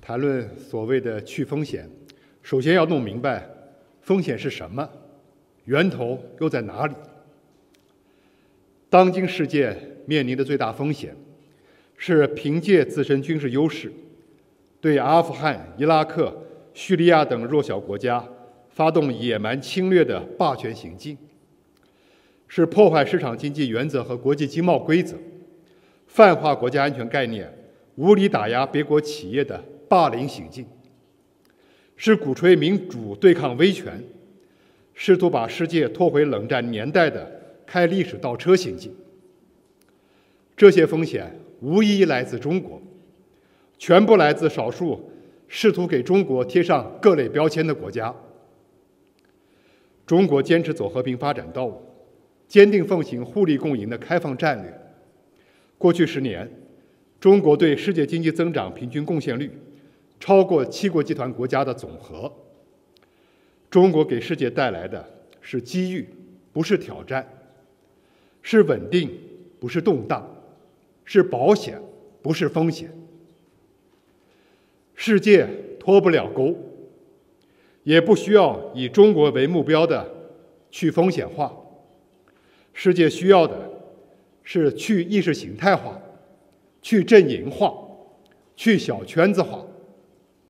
谈论所谓的去风险，首先要弄明白风险是什么，源头又在哪里。当今世界面临的最大风险是凭借自身军事优势，对阿富汗、伊拉克、叙利亚等弱小国家发动野蛮侵略的霸权行径，是破坏市场经济原则和国际经贸规则，泛化国家安全概念，无理打压别国企业的霸凌行径，是鼓吹民主对抗威权，试图把世界拖回冷战年代的开历史倒车行径。这些风险无一来自中国，全部来自少数试图给中国贴上各类标签的国家。中国坚持走和平发展道路，坚定奉行互利共赢的开放战略。过去10年，中国对世界经济增长平均贡献率超过7国集团国家的总和。中国给世界带来的是机遇，不是挑战；是稳定，不是动荡；是保险，不是风险。世界脱不了钩，也不需要以中国为目标的去风险化。世界需要的是去意识形态化，去阵营化，去小圈子化，